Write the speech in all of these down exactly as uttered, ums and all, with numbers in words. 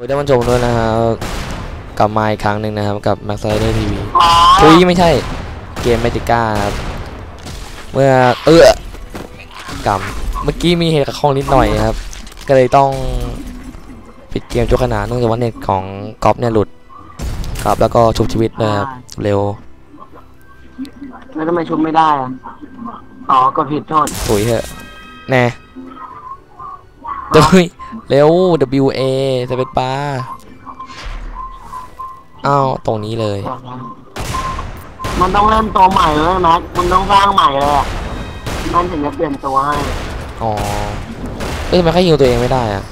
ได้มาชมด้วยนะครับกลับมาอีกครั้งหนึ่งนะครับกับ Max Rider ที วี อุ้ยไม่ใช่เกมเมติก้าครับเมื่อเออกำเมื่อกี้มีเหตุขัดข้องนิดหน่อยครับก็เลยต้องปิดเกมชั่วขณะเนื่องจากว่าเน็ตของก๊อฟเนี่ยหลุดครับแล้วก็ชุบชีวิตนะครับเร็วแล้วทำไมชุบไม่ได้อ่ะอ๋อกดผิดโทษถุยเถอะแน่เฮ้ยเร็ว W A จะเป็นปลาอ้าวตรงนี้เลยมันต้องเล่นตัวใหม่เลยแม็กมันต้องสร้างใหม่เลยอ่ะมันถึงจะเปลี่ยนตัวให้อ๋อเอ้ยทำไมแค่ฮิวตัวเองไม่ได้อ่ะ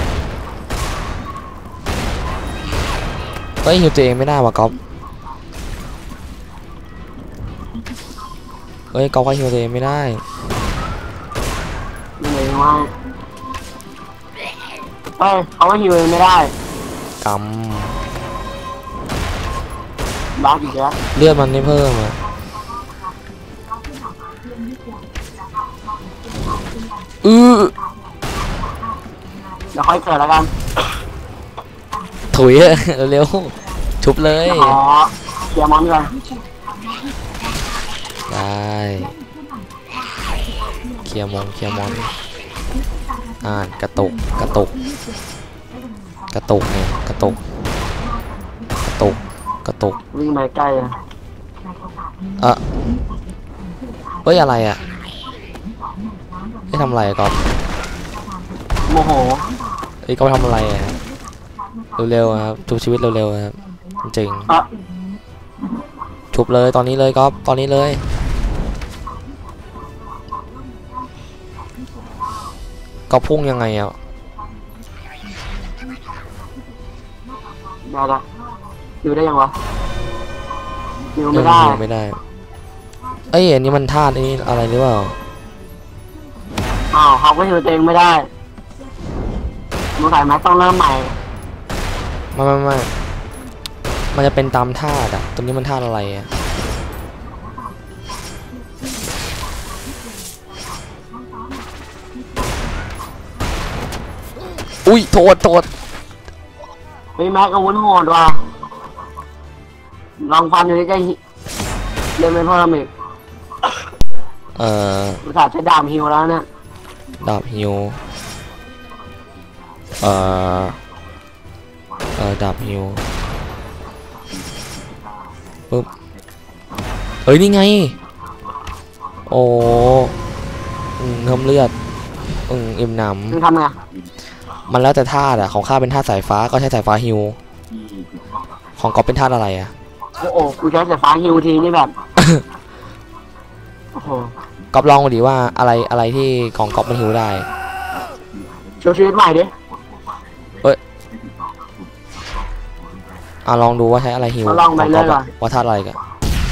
เฮ้ยฮิวตัวเองไม่ได้ว่ะก๊อฟเฮ้ยก๊อฟแค่ฮิวตัวเองไม่ได้เลยว่าเฮ้ยเขาฮิวเองไม่ได้กำบ้าอีกแล้วเลือดมันไม่เพิ่มอ่ะอือเดี๋ยวค่อยเกิดแล้วกันถุยเร็วชุบเลยอ๋อเคลียร์มอนก่อนได้เคลียร์มอนเคลียร์มอนอ่านกระตุกกระตุกกระตุกเนี่ยกระตุกกระตุกกระตุกวิ่งไปใกล้อะเออเฮ้ยอะไรอ่ะไม่ทำอะไรก๊อฟโมโหไอ้ก๊อฟทำอะไรอ่ะเร็วๆครับชุบชีวิตเร็วๆครับจริงชุบเลยตอนนี้เลยก๊อฟตอนนี้เลยก๊อฟพุ่งยังไงอ่ะได้ละอยู่ได้ยังวะอยู่ไม่ได้ไม่ได้เอ้ยอันนี้มันธาตุนี้อะไรหรือเปล่าอ้าวเขาก็อยู่ตัวเองไม่ได้มึงใส่แม็กต้องเริ่มใหม่ไม่ไม่ไม่มันจะเป็นตามธาตุอ่ะตรงนี้มันธาตุอะไรอ่ะอุ้ยโทษโทษเฮ้ยแม็กอาวุธโหดว่ะลองฟันอยู่นี่จะเล่นไม่เพิ่มอีกเอ่ออุตส่าห์ใช้ดาบฮิวแล้วเนี่ยดาบฮิวเอ่อเอ่อดาบฮิวปึ๊บเฮ้ยนี่ไงโอ้อืมเพิ่มเลือดอืมอิ่มหนำมึงทำไงมันแล้วแต่ธาตุอ่ะของข้าเป็นธาตุสายฟ้าก็ใช้สายฟ้าฮิวของก๊อฟเป็นธาตุอะไรอ่ะโอ้โหกูใช้สายฟ้าฮิวทีนี่แบบโอ้โหก๊อฟลองดูดิว่าอะไรอะไรที่ของก๊อฟมันฮิวได้โชว์ชีวิตใหม่ดิเอ้ยอ่ะลองดูว่าใช้อะไรฮิวลองไปเลยก่อนว่าธาตุอะไรกัน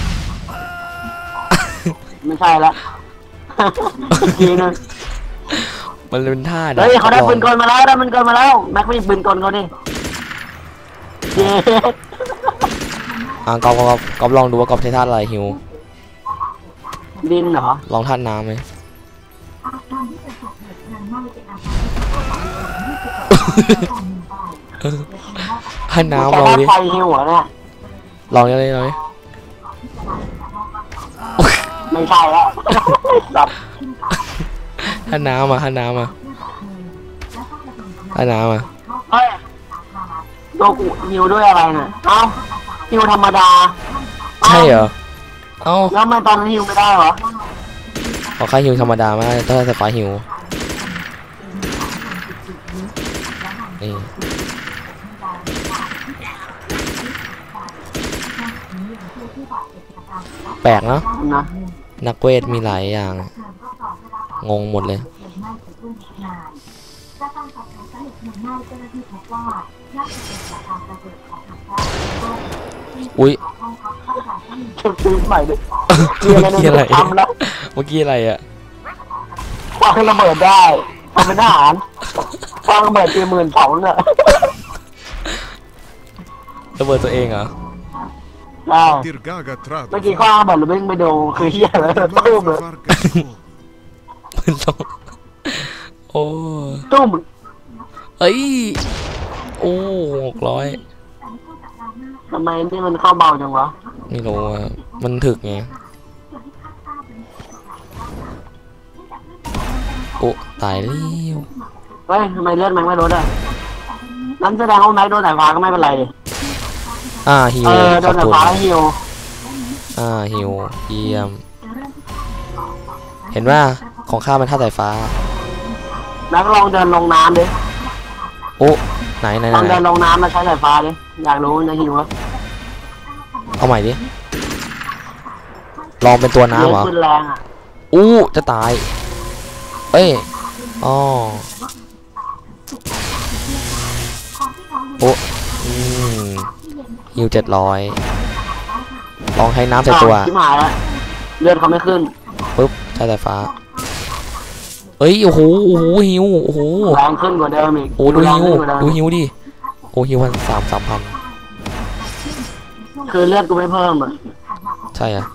ไม่ใช่ละทีนึงมันเป็นท่าเฮ้ยเขาได้ปืนกลมาแล้วได้ปืนกลมาแล้วแม็กไม่ปืนกลเขาดิเย้อ่ะก๊อฟก๊อฟก๊อฟลองดูว่าก๊อฟใช้ท่าอะไรฮิวดินเหรอลองท่าน้ำไหมท่าน้ำลองดิไฟฮิวเหรอเนี่ยลองยังไงเลยไม่ใช่แล้วท่าน้ำมาท่าน้ำมาท่าน้ำมาเฮ้ยโดกุฮิวด้วยอะไรเนี่ยเอ้าฮิวธรรมดาใช่เหรอเอ้าแล้วทำไมตอนนั้นฮิวไม่ได้เหรอขอค่าฮิวธรรมดามากต้องใช้ฟ้าฮิวนี่แปลกเนาะนักเวทมีหลายอย่างงงหมดเลยอุ้ยซื้อใหม่เลยเมื่อกี้อะไรเมื่อกี้อะไรอะวางระเบิดได้ทำเป็นทหารวางระเบิดตีหมื่นสองเนี่ยระเบิดตัวเองเหรอเมื่อกี้ข้างระเบิดหรือไม่ไม่ดูคือเหี้ยแล้วตุ้มเลยมันต้องโอ้ตุ้มเฮ้ยโอ้หกร้อยทำไมนี่มันเข้าเบาจังวะไม่รู้อ่ะมันถึกไงโอ้ตายแล้วเฮ้ยทำไมเลือดแม็กไม่ลดอ่ะนั่นแสดงว่าแม็กโดนสายฟ้าก็ไม่เป็นไรดิอ่าฮิวเออโดนสายฟ้าแล้วฮิวอ่าฮิวเยี่ยมเห็นว่าของข้ามันท่าสายฟ้าแม็กลองเดินลงน้ำดิโอ้ไหนไหนลองไหนเดินลงน้ำมาใช้สายฟ้าดิอยากรู้นะฮิววะเอาใหม่ดิลองเป็นตัวน้ำเหรอเลือดขึ้นแรงอ่ะอู้จะตายเอ้ยอ๋อโอ้อืมฮิวเจ็ดร้อยลองให้น้ำใส่ตัวชิบหายแล้วเลือดเขาไม่ขึ้นปุ๊บใช้สายฟ้าเอ้ยโอ้โหโอ้โหฮิวโอ้โหแรงขึ้นกว่าเดิมอีกโอ้ดูแรฮิงวขึ้นกว่าเดิมดูฮิวดิโอ้ฮิวพันสามสามพันคือเลือดกูไม่เพิ่มอ่ะใช่อ่ะ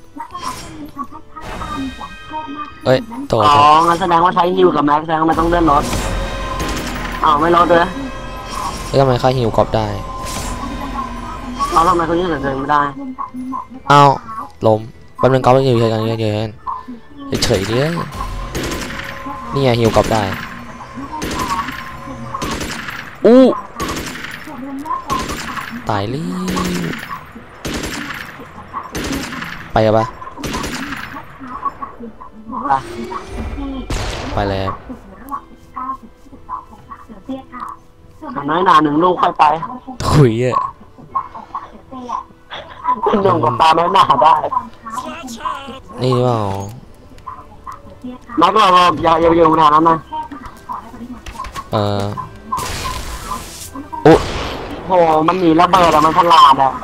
เอ้ยโตอ๋องั้นแสดงว่าใช้ฮิวกับแม็กแสดงว่ามันต้องเลื่อนลดอ้าวไม่ลดเลยแล้วทำไมค่าฮิวกรอบได้เราทำไมคนนี้เหลือเกินไม่ได้อ้าวล้มแป๊บนึงกรอบอยู่เฉยๆกันเฉยๆเฉยๆเดียวนี่ไงฮิวกรอบได้อู้ตายเลยไปกันปะอ่ะไปแล้วอย่างน้อยหนาหนึ่งลูกค่อยไปถุยอ่ะขึ้นยงกับตาไม่หนาได้นี่เปล่าแม็กเราอย่าอย่าไปอยู่ขนาดนั้นนะเออโอ้โหมันหนีระเบิดอะมันฉลาดอะ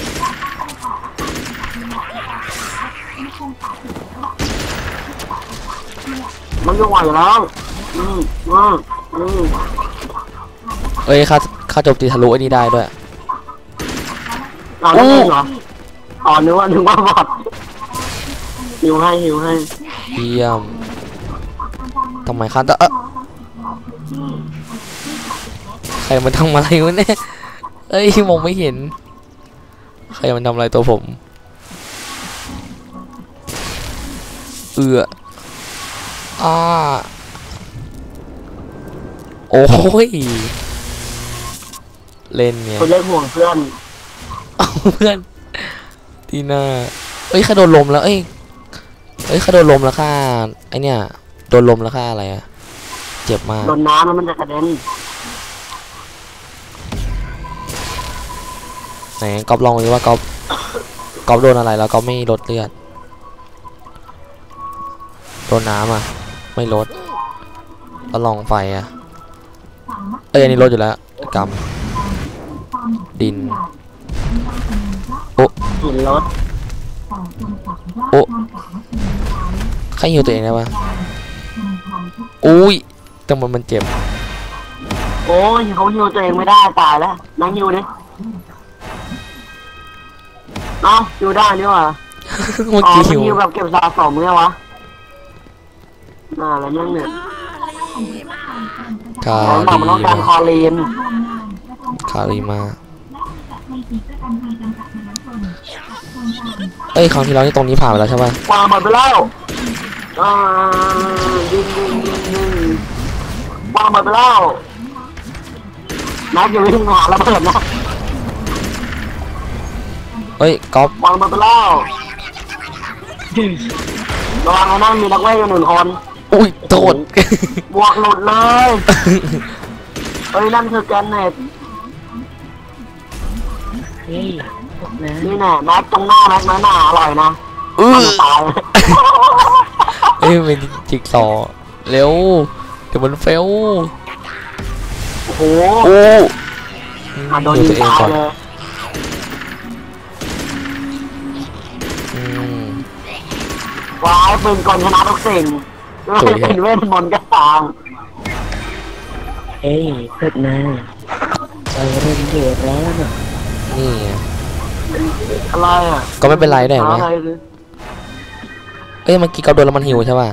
มันยังไหวอยู่แล้วอืมอืมอืมเอ้ยค่าค่าโจมตีทะลุไอ้นี่ได้ด้วยเราเล่นเหรออ๋อนึกว่านึกว่าบอดหิวให้หิวให้เยี่ยมทำไมค่าตะเออใครมันทำอะไรวะเนี่ยเอ้ยมองไม่เห็นใครมันทำอะไรตัวผมเอืออ่าโอ้ยเล่นไงคนเล่นห่วงเพื่อนเอาเพื่อนทีหน้าเอ้ยข้าโดนลมแล้วเอ้ยเอ้ยข้าโดนลมแล้วค่าไอเนี่ยโดนลมแล้วค่าอะไรอะเจ็บมากโดนน้ำแล้วมันจะกระเด็นไหนก๊อฟลองดูว่าก๊อฟก๊อฟโดนอะไรแล้วก๊อฟไม่ลดเลือดโดนน้ำอ่ะไม่ลดแล้วลองไฟอ่ะเอ้ยอันนี้ลดอยู่แล้วกำดินโอ้หินรถโอ้ใครหิวตัวเองได้ปะอุ้ยแต่มันมันเจ็บโอ้ยเขาหิวตัวเองไม่ได้ตายแล้วนั่งหิวดิเอ้าหิวได้นี่หว่าเมื่ออ๋อกี้มันหิวหิวแบบเก็บสะสมเนี่ยวะน่าอะไรนั่งเนี่ยคาของบอกมันต้องการคอลีนคารีมาเอ้ยครั้งที่แล้วนี่ตรงนี้ผ่านไปแล้วใช่ปะวางหมดไปแล้วอ่ายิงยิงยิงยิงวางหมดไปแล้วนักอยู่วิ่งหาระเบิดนะเอ้ยก๊อฟวางหมดไปแล้วระวังนะนั่นมีนักเวทอยู่หนึ่งคนอุ้ยโทษบวกหลุดเลยเฮ้ยนั่นคือแกนเน็ตนี่แน่แม็กตรงหน้าแม็กน้อยหนาอร่อยนะอื้อตายเอ้ยเป็นจิกซอว์เร็วเดี๋ยวมันเฟลโอ้โหโอ้อ่ะโดนยิงตายเลยอืมว้ายปืนกลชนะทุกสิ่งเป็นเวทมนต์ก็ตามเฮ้ยเพื่อนนะเจอเรื่องเดือดแล้วนะนี่ไงอะไรอ่ะก็ไม่เป็นไรได้ไหมอะไรคือเอ้ยเมื่อกี้ก๊อฟโดนแล้วมันหิวใช่ป่ะ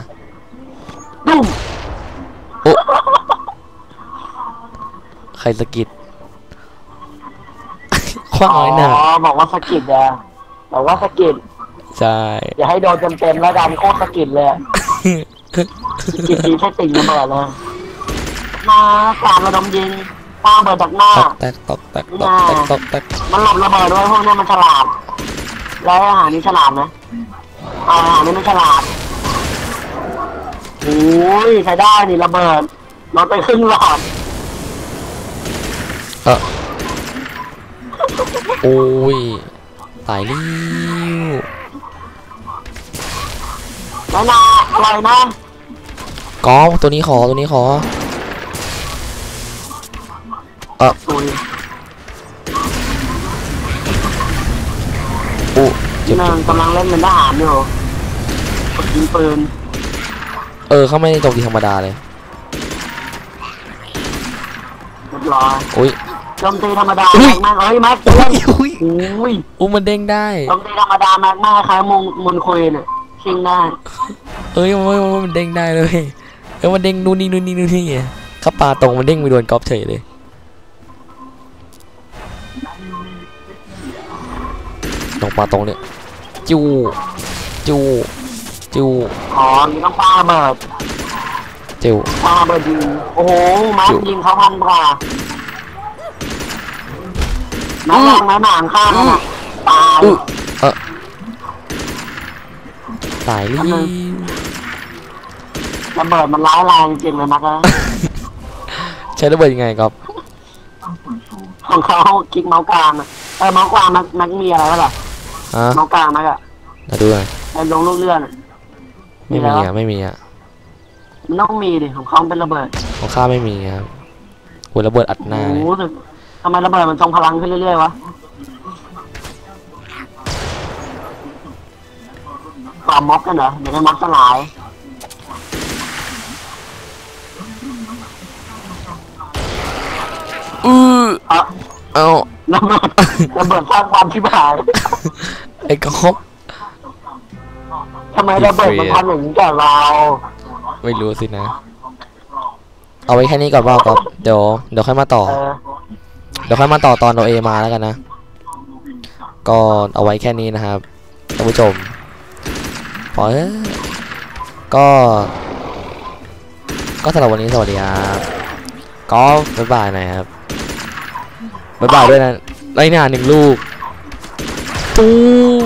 ตุ้มโอ้ใครสะกิดว่าน้อยหนาอ๋อบอกว่าสกิดอะบอกว่าสกิดใช่อย่าให้โดนเต็มๆแล้วกันโคตรสกิดเลยสกิดทีแค่ติ่งระเบิดเลยมาการระดมยิงป้าเบิดจากหน้าแตกตกแตกตกแตกตกแตกมันหลบระเบิดด้วยพวกนี้มันฉลาดแล้วอาหารนี้ฉลาดไหมอาหารนี้ไม่ฉลาดโอ้ยใช้ได้นี่ระเบิดลดไปครึ่งหลอดเออโอ้ยตายลิ้วแล้วนะอะไรนะกอล์ฟตัวนี้ขอตัวนี้ขอเอออุ้ยอู้เจ็บหนึ่งกำลังเล่นเป็นทหารอยู่กดยิงปืนเออเขาไม่ได้โจมตีธรรมดาเลยเรียบร้อยอุ้ยโจมตีธรรมดาอุ้ยแม็กแม็กเฮ้ยแม็กอุ้เล่ยนอุ้ยอุ้ยอู้มันเด้งได้โจมตีธรรมดาแม็กแม่คล้ายมุงมุนคุยเนี่ยชิงได้เอ้ยมันมันมันเด้งได้เลยเออมันเด้งนู่นนี่นู่นนี่นู่นนี่เขาปาตรงมันเด้งไปโดนกอล์ฟเฉยเลยตรงปาตรงเนี่ยจูจูจูอ๋อนี่ต้องปาระเบิดจูปาระเบิดยิงโอ้โหแม็กยิงเขาพันกว่าแม็กแรงแม็กหนามข้างนั่นน่ะตายเออตายลิ้วระเบิดมันร้ายแรงจริงเลยแม็กนะใช้ระเบิดยังไงครับของเขาคลิกเมาส์กลางอะเออเมาส์กลางแม็กแม็กมีอะไรวะล่ะฮะเมาส์กลางแม็กอะมาดูหน่อยไอ้ลงลูกเลื่อนอะไม่มีอ่ะไม่มีอ่ะมันต้องมีดิของเขาเป็นระเบิดของข้าไม่มีครับหัวระเบิดอัดหน้าโอ้เลยโหสึกทำไมระเบิดมันทรงพลังขึ้นเรื่อยๆวะต่อม็อบกันเหรอเดี๋ยวได้ม็อบสลายอือเอ่ะเอาระเบิดระเบิดสร้างความชิบหายไอ้กอล์ฟทำไมระเบิดมันทำอย่างนี้กับเราไม่รู้สินะ เอาไว้แค่นี้ก่อนเปล่าก๊อฟเดี๋ยวเดี๋ยวค่อยมาต่อเออเดี๋ยวค่อยมาต่อตอนเราเอมาแล้วกันนะ ก็เอาไว้แค่นี้นะครับท่านผู้ชมพอเถอะก็ ก็สำหรับวันนี้สวัสดีครับก็บ๊ายบายนะครับบ๊ายบายด้วยนะไล่หน้าหนึ่งลูกตูม